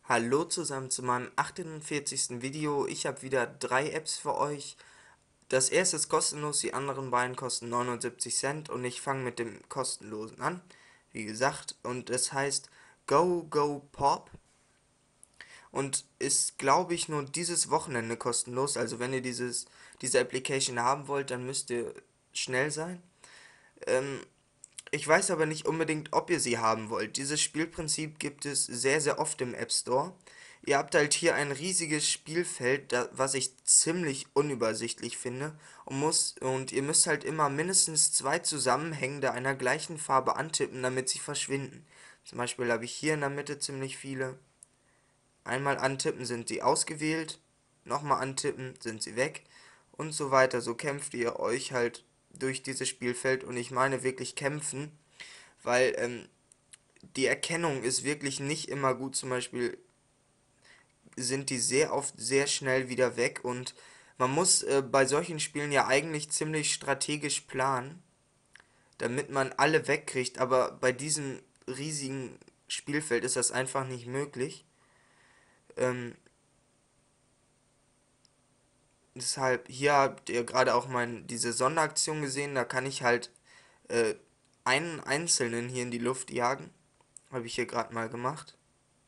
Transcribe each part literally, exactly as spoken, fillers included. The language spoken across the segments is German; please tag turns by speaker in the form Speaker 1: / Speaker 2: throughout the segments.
Speaker 1: Hallo zusammen zu meinem achtundvierzigsten Video. Ich habe wieder drei Apps für euch. Das erste ist kostenlos, die anderen beiden kosten neunundsiebzig Cent und ich fange mit dem kostenlosen an. Wie gesagt, und es heißt Go Go Pop und ist, glaube ich, nur dieses Wochenende kostenlos. Also wenn ihr dieses, diese Application haben wollt, dann müsst ihr schnell sein. Ähm, Ich weiß aber nicht unbedingt, ob ihr sie haben wollt. Dieses Spielprinzip gibt es sehr, sehr oft im App Store. Ihr habt halt hier ein riesiges Spielfeld, da, was ich ziemlich unübersichtlich finde und muss und ihr müsst halt immer mindestens zwei Zusammenhängende einer gleichen Farbe antippen, damit sie verschwinden. Zum Beispiel habe ich hier in der Mitte ziemlich viele. Einmal antippen sind sie ausgewählt, nochmal antippen sind sie weg und so weiter. So kämpft ihr euch halt durch dieses Spielfeld und ich meine wirklich kämpfen, weil ähm, die Erkennung ist wirklich nicht immer gut. Zum Beispiel sind die sehr oft sehr schnell wieder weg und man muss äh, bei solchen Spielen ja eigentlich ziemlich strategisch planen, damit man alle wegkriegt, aber bei diesem riesigen Spielfeld ist das einfach nicht möglich. Ähm, Deshalb, hier habt ihr gerade auch mein, diese Sonderaktion gesehen, da kann ich halt äh, einen einzelnen hier in die Luft jagen. Habe ich hier gerade mal gemacht.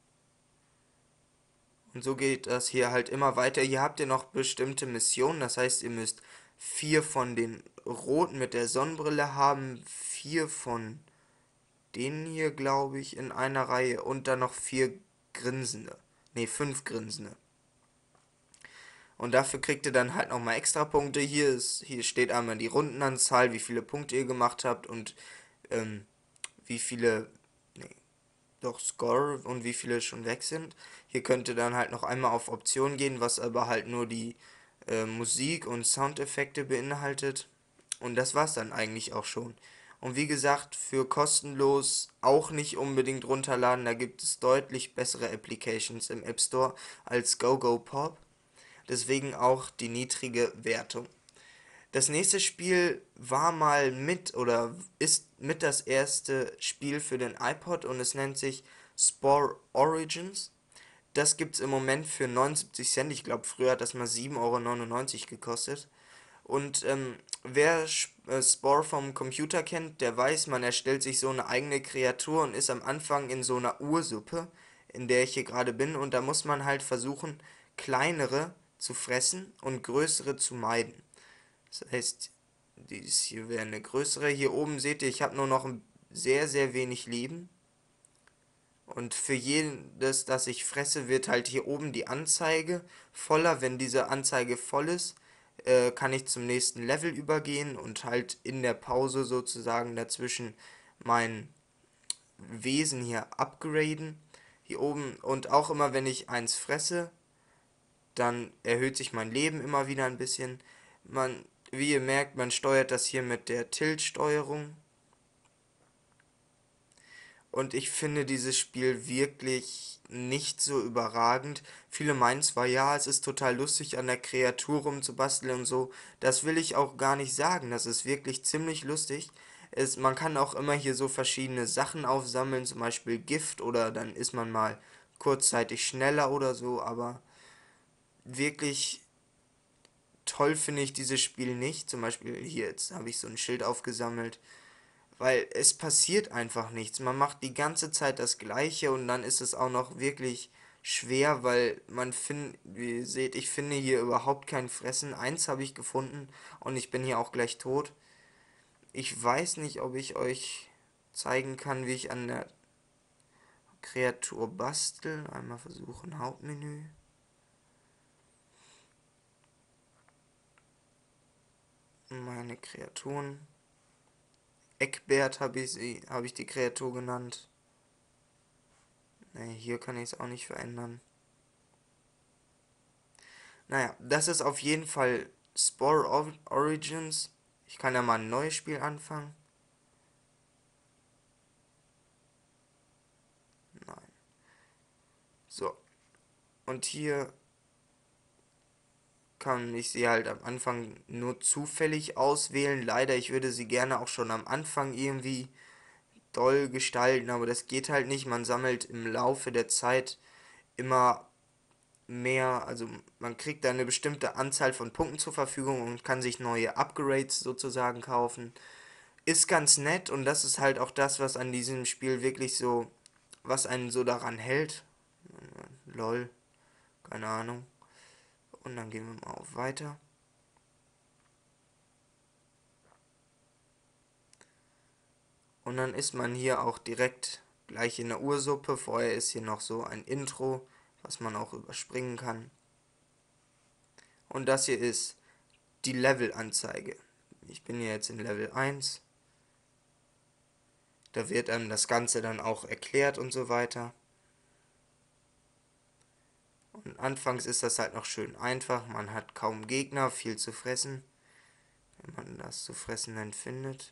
Speaker 1: Und so geht das hier halt immer weiter. Hier habt ihr noch bestimmte Missionen, das heißt, ihr müsst vier von den roten mit der Sonnenbrille haben, vier von denen hier, glaube ich, in einer Reihe und dann noch vier Grinsende. Ne, fünf Grinsende. Und dafür kriegt ihr dann halt nochmal extra Punkte. Hier ist, hier steht einmal die Rundenanzahl, wie viele Punkte ihr gemacht habt und ähm, wie viele, nee, doch Score und wie viele schon weg sind. Hier könnt ihr dann halt noch einmal auf Optionen gehen, was aber halt nur die äh, Musik und Soundeffekte beinhaltet. Und das war's dann eigentlich auch schon. Und wie gesagt, für kostenlos auch nicht unbedingt runterladen. Da gibt es deutlich bessere Applications im App Store als GoGoPop. Deswegen auch die niedrige Wertung. Das nächste Spiel war mal mit oder ist mit das erste Spiel für den iPod und es nennt sich Spore Origins. Das gibt es im Moment für neunundsiebzig Cent. Ich glaube, früher hat das mal sieben Euro neunundneunzig gekostet. Und ähm, wer äh, Spore vom Computer kennt, der weiß, man erstellt sich so eine eigene Kreatur und ist am Anfang in so einer Ursuppe, in der ich hier gerade bin. Und da muss man halt versuchen, kleinere zu fressen und größere zu meiden. Das heißt, dies hier wäre eine größere. Hier oben seht ihr, ich habe nur noch sehr, sehr wenig Leben. Und für jedes, das ich fresse, wird halt hier oben die Anzeige voller. Wenn diese Anzeige voll ist, äh, kann ich zum nächsten Level übergehen und halt in der Pause sozusagen dazwischen mein Wesen hier upgraden. Hier oben und auch immer wenn ich eins fresse, dann erhöht sich mein Leben immer wieder ein bisschen. Man, wie ihr merkt, man steuert das hier mit der Tilt-Steuerung. Und ich finde dieses Spiel wirklich nicht so überragend. Viele meinen zwar, ja, es ist total lustig, an der Kreatur rumzubasteln und so. Das will ich auch gar nicht sagen. Das ist wirklich ziemlich lustig. Es, man kann auch immer hier so verschiedene Sachen aufsammeln, zum Beispiel Gift oder dann ist man mal kurzzeitig schneller oder so, aber wirklich toll finde ich dieses Spiel nicht. Zum Beispiel hier jetzt habe ich so ein Schild aufgesammelt, weil es passiert einfach nichts. Man macht die ganze Zeit das Gleiche und dann ist es auch noch wirklich schwer, weil man findet, wie ihr seht, ich finde hier überhaupt kein Fressen. Eins habe ich gefunden und ich bin hier auch gleich tot. Ich weiß nicht, ob ich euch zeigen kann, wie ich an der Kreatur bastel. Einmal versuchen, Hauptmenü. Meine Kreaturen. Eckbert habe ich sie, habe ich die Kreatur genannt. Ne, hier kann ich es auch nicht verändern. Naja, das ist auf jeden Fall Spore Origins. Ich kann ja mal ein neues Spiel anfangen. Nein. So. Und hier kann ich sie halt am Anfang nur zufällig auswählen. Leider, ich würde sie gerne auch schon am Anfang irgendwie doll gestalten, aber das geht halt nicht. Man sammelt im Laufe der Zeit immer mehr, also man kriegt da eine bestimmte Anzahl von Punkten zur Verfügung und kann sich neue Upgrades sozusagen kaufen. Ist ganz nett und das ist halt auch das, was an diesem Spiel wirklich so, was einen so daran hält. Lol, keine Ahnung. Und dann gehen wir mal auf Weiter. Und dann ist man hier auch direkt gleich in der Ursuppe. Vorher ist hier noch so ein Intro, was man auch überspringen kann. Und das hier ist die Levelanzeige. Ich bin hier jetzt in Level eins. Da wird einem das Ganze dann auch erklärt und so weiter. Und anfangs ist das halt noch schön einfach. Man hat kaum Gegner, viel zu fressen. Wenn man das zu fressen dann findet.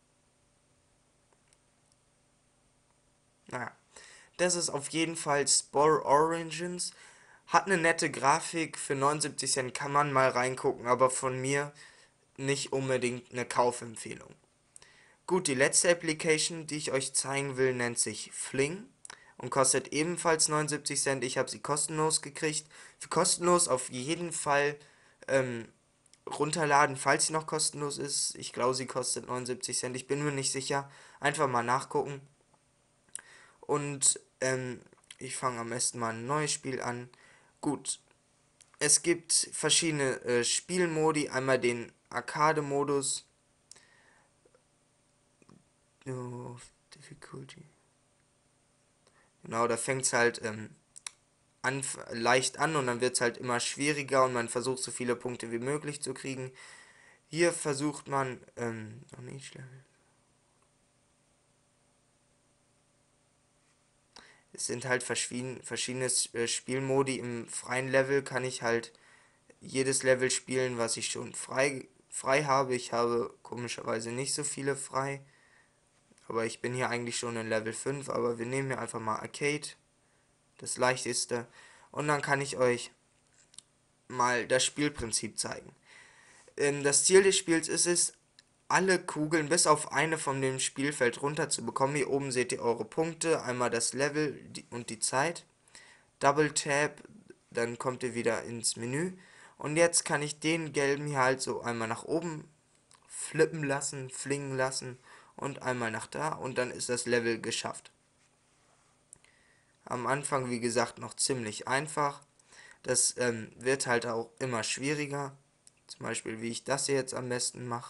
Speaker 1: Naja, das ist auf jeden Fall Spore Origins. Hat eine nette Grafik, für neunundsiebzig Cent kann man mal reingucken, aber von mir nicht unbedingt eine Kaufempfehlung. Gut, die letzte Application, die ich euch zeigen will, nennt sich Fling und kostet ebenfalls neunundsiebzig Cent. Ich habe sie kostenlos gekriegt. Für kostenlos auf jeden Fall ähm, runterladen, falls sie noch kostenlos ist. Ich glaube, sie kostet neunundsiebzig Cent. Ich bin mir nicht sicher. Einfach mal nachgucken. Und ähm, ich fange am besten mal ein neues Spiel an. Gut, es gibt verschiedene äh, Spielmodi. Einmal den Arcade-Modus. Oh, Difficulty. Genau, da fängt es halt ähm, an, leicht an und dann wird es halt immer schwieriger und man versucht so viele Punkte wie möglich zu kriegen. Hier versucht man, ähm, noch nicht schlecht. Es sind halt verschieden, verschiedene äh, Spielmodi. Im freien Level kann ich halt jedes Level spielen, was ich schon frei, frei habe. Ich habe komischerweise nicht so viele frei. Aber ich bin hier eigentlich schon in Level fünf. Aber wir nehmen hier einfach mal Arcade. Das leichteste. Und dann kann ich euch mal das Spielprinzip zeigen. Ähm, das Ziel des Spiels ist es, alle Kugeln bis auf eine von dem Spielfeld runter zu bekommen. Hier oben seht ihr eure Punkte, einmal das Level und die Zeit. Double Tap, dann kommt ihr wieder ins Menü. Und jetzt kann ich den gelben hier halt so einmal nach oben flippen lassen, flingen lassen und einmal nach da und dann ist das Level geschafft. Am Anfang, wie gesagt, noch ziemlich einfach. Das ähm, wird halt auch immer schwieriger. Zum Beispiel, wie ich das hier jetzt am besten mache.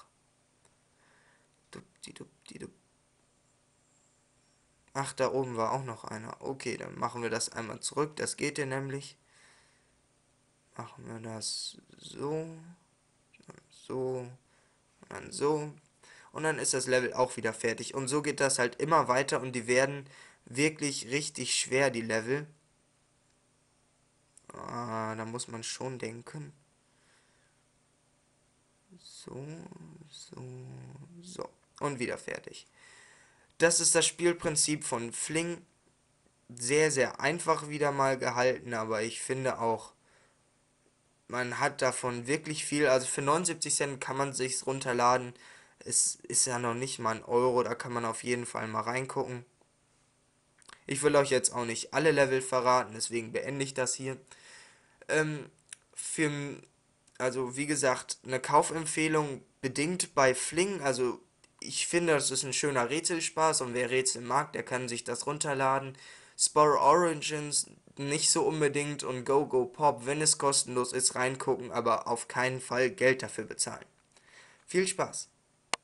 Speaker 1: Ach, da oben war auch noch einer. Okay, dann machen wir das einmal zurück. Das geht hier nämlich. Machen wir das so. So. Und dann so. Und dann ist das Level auch wieder fertig. Und so geht das halt immer weiter. Und die werden wirklich richtig schwer, die Level. Ah, da muss man schon denken. So, so, so. Und wieder fertig. Das ist das Spielprinzip von Fling. Sehr, sehr einfach wieder mal gehalten, aber ich finde auch, man hat davon wirklich viel. Also für neunundsiebzig Cent kann man sich's runterladen. Es ist ja noch nicht mal ein Euro, da kann man auf jeden Fall mal reingucken. Ich will euch jetzt auch nicht alle Level verraten, deswegen beende ich das hier. Ähm, für, also wie gesagt, eine Kaufempfehlung bedingt bei Fling. Also ich finde, das ist ein schöner Rätselspaß und wer Rätsel mag, der kann sich das runterladen. Spore Origins nicht so unbedingt und Go Go Pop, wenn es kostenlos ist, reingucken, aber auf keinen Fall Geld dafür bezahlen. Viel Spaß!